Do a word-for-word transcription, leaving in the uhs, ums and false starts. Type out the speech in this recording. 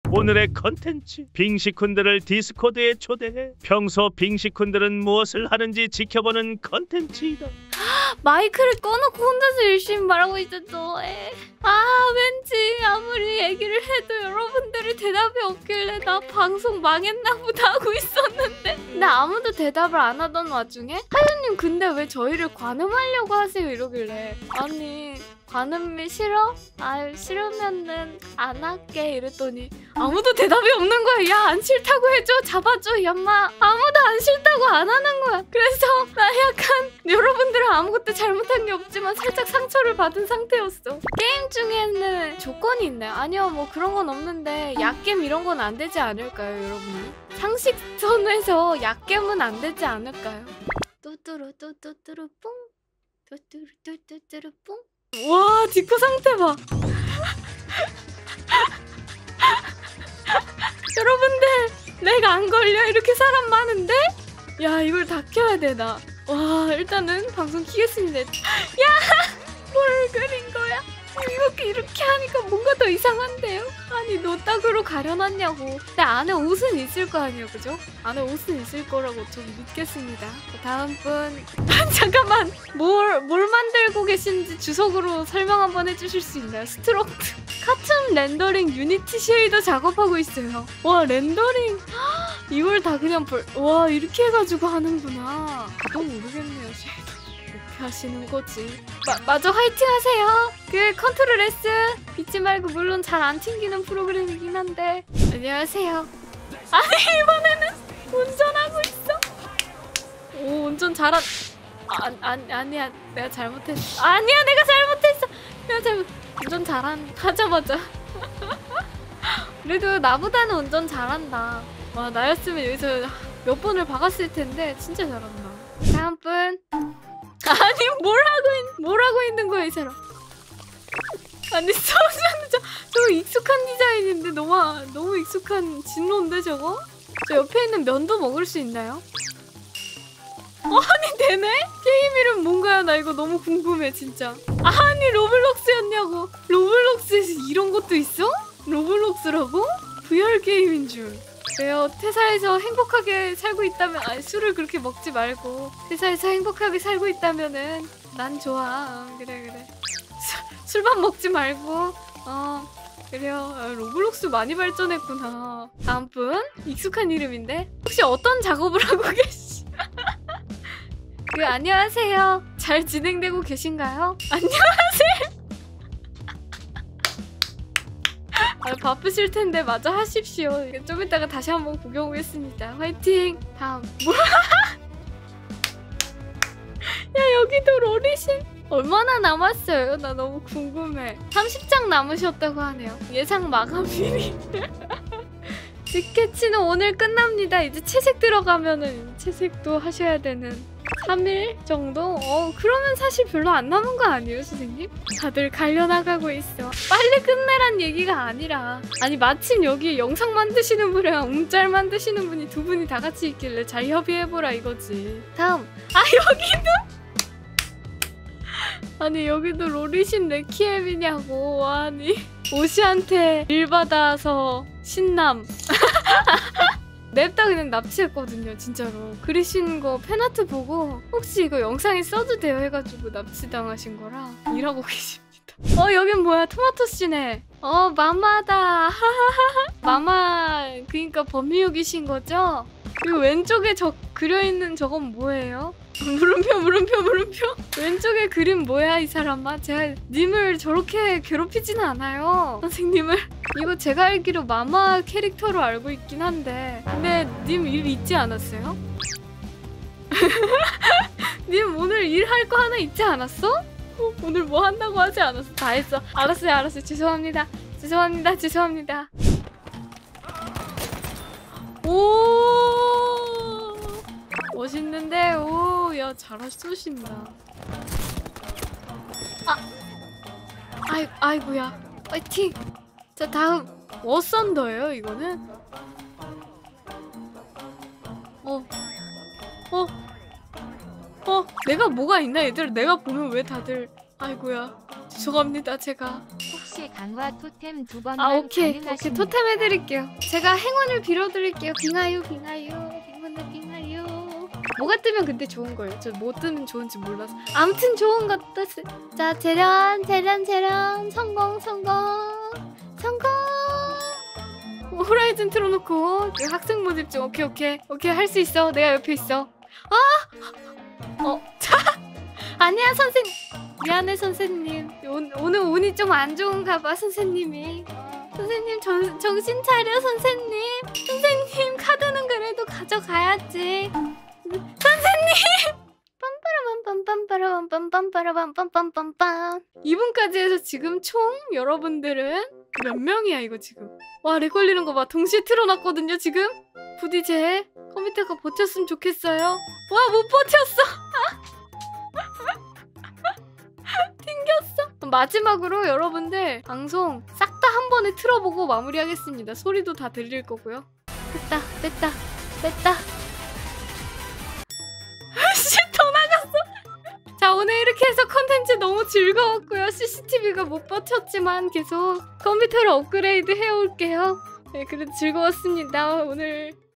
오늘의 컨텐츠, 빙식쿤들을 디스코드에 초대해 평소 빙식쿤들은 무엇을 하는지 지켜보는 컨텐츠이다. 마이크를 꺼놓고 혼자서 열심히 말하고 있었죠. 에. 아 왠지 아무리 얘기를 해도 여러분들이 대답이 없길래 나 방송 망했나 보다 하고 있었는데 근데 아무도 대답을 안 하던 와중에 하윤님 근데 왜 저희를 관음하려고 하세요 이러길래 아니 관음이 싫어? 아유 싫으면은 안 할게 이랬더니 아무도 대답이 없는 거야. 야 안 싫다고 해줘 잡아줘 얌마 아무도 안 싫다고 안 하는 거야. 그래서 나 약간 여러분들은 아무것도 잘못한 게 없지만 살짝 상처를 받은 상태였어. 게임 중에는 조건이 있나요? 아니요 뭐 그런 건 없는데 약겜 이런 건 안 되지 않을까요 여러분? 상식선에서 약겜은 안 되지 않을까요? 뚜뚜루 뚜뚜뚜루 뿡 뚜뚜루 뚜뚜뚜루 뿡. 와 디코 상태 봐. 여러분들 내가 안 걸려 이렇게 사람 많은데? 야 이걸 다 켜야 되나? 와 일단은 방송 키겠습니다. 야 뭘 그린 거야? 이렇게 이렇게 하니까 뭔가 더 이상한데요? 아니 노딱으로 가려놨냐고. 근데 안에 옷은 있을 거 아니에요 그죠? 안에 옷은 있을 거라고 좀 믿겠습니다. 다음 분 잠깐만 뭘, 뭘 만들고 계신지 주석으로 설명 한번 해주실 수 있나요? 스트럭트 카툰 렌더링 유니티 쉐이더 작업하고 있어요. 와 렌더링 이걸 다 그냥 볼... 와 이렇게 해가지고 하는구나. 너무 모르겠네요 쉐이더. 이렇게 하시는 거지. 마, 마저 화이팅 하세요. 그 컨트롤 S 잊지 말고 물론 잘 안 튕기는 프로그램이긴 한데. 안녕하세요. 아니 이번에는 운전하고 있어. 오 운전 잘한... 아, 아니, 아니야 내가 잘못했어. 아니야 내가 잘못했어. 내가 잘못... 운전 잘한... 하자마자 그래도 나보다는 운전 잘한다. 와 나였으면 여기서 몇 번을 박았을 텐데 진짜 잘한다. 다음 분. 아니 뭘 하고 있... 뭘 하고 있는 거야 이 사람. 아니 잠시만요. 저, 저거 익숙한 디자인인데 너무 너무 익숙한 진로인데 저거? 저 옆에 있는 면도 먹을 수 있나요? 아니 되네? 게임 이름 뭔가요? 나 이거 너무 궁금해 진짜. 아니 로블록스였냐고. 로블록스에서 이런 것도 있어? 로블록스라고? 브이알 게임인 줄. 그래요. 퇴사해서 행복하게 살고 있다면 아니 술을 그렇게 먹지 말고 퇴사해서 행복하게 살고 있다면은 난 좋아. 어, 그래 그래. 수, 술만 먹지 말고 어 그래요. 아, 로블록스 많이 발전했구나. 다음 분 익숙한 이름인데 혹시 어떤 작업을 하고 계시? 그 안녕하세요. 잘 진행되고 계신가요? 안녕하세요. 아, 바쁘실 텐데 마저 하십시오. 좀 이따가 다시 한번 구경 오겠습니다. 화이팅. 다음 뭐야? 야 여기도 로리신 얼마나 남았어요? 나 너무 궁금해. 삼십 장 남으셨다고 하네요. 예상 마감일이. 스케치는 오늘 끝납니다. 이제 채색 들어가면은 채색도 하셔야 되는 삼 일 정도? 어 그러면 사실 별로 안 남은 거 아니에요 선생님? 다들 갈려나가고 있어. 빨리 끝내란 얘기가 아니라 아니 마침 여기 영상 만드시는 분이랑 움짤 만드시는 분이 두 분이 다 같이 있길래 잘 협의해보라 이거지. 다음 아 여기도 아니 여기도 로리신 레키엠이냐고. 아니 오시한테 일 받아서 신남. 냅다 그냥 납치했거든요 진짜로. 그리신 거 팬아트 보고 혹시 이거 영상에 써도 돼요 해가지고 납치당하신 거라 일하고 계십니다. 어 여긴 뭐야 토마토씨네. 어 마마다. 마마 그니까 범미육이신 거죠? 그리고 왼쪽에 저 그려있는 저건 뭐예요? 물음표 물음표 물음표. 왼쪽에 그림 뭐야 이 사람아. 제가 님을 저렇게 괴롭히지는 않아요 선생님을. 이거 제가 알기로 마마 캐릭터로 알고 있긴 한데 근데 님 일 있지 않았어요? 님 오늘 일할 거 하나 있지 않았어? 어, 오늘 뭐 한다고 하지 않았어? 다 했어. 알았어요 알았어요. 죄송합니다 죄송합니다 죄송합니다. 오 멋있는데? 오 야 잘 쏘신다. 아 아이, 아이고야 파이팅. 자 다음 워썬더예요 이거는? 어 어? 어? 내가 뭐가 있나 얘들. 내가 보면 왜 다들 아이고야 죄송합니다 제가. 혹시 강화 토템 두 번만 아 오케이 오케이 가능하십니까? 토템 해드릴게요. 제가 행운을 빌어드릴게요. 빙하유 빙하유 빙하유 빙하유. 뭐가 뜨면 근데 좋은 거예요. 저 뭐 뜨면 좋은지 몰라서. 아무튼 좋은 것 뜨세. 자 재련 재련 재련 성공 성공 성공. 호라이즌 틀어놓고 그 학생 모집 중. 오케이 오케이 오케이 할 수 있어. 내가 옆에 있어. 아! 어? 자 아니야 선생님. 미안해 선생님. 오, 오늘 운이 좀 안 좋은가 봐 선생님이. 선생님 정, 정신 차려 선생님. 선생님 카드는 그래도 가져가야지. 선생님. 빰빠라빰빰빰빠라빰빰빰빠라빰빰빰빰빰 이 분까지 해서 지금 총 여러분들은 몇 명이야 이거 지금. 와 렉 걸리는 거 봐. 동시에 틀어놨거든요 지금. 부디 제 컴퓨터가 버텼으면 좋겠어요. 와 못 버텼어. 튕겼어. 마지막으로 여러분들 방송 싹 다 한 번에 틀어보고 마무리하겠습니다. 소리도 다 들릴 거고요. 됐다 됐다 됐다. 씨, 더 나갔어. 자 오늘 이렇게 해서 컨텐츠 너무 즐거웠고요. 씨씨티비가 못 버텼지만 계속 컴퓨터를 업그레이드 해올게요. 네 그래도 즐거웠습니다 오늘.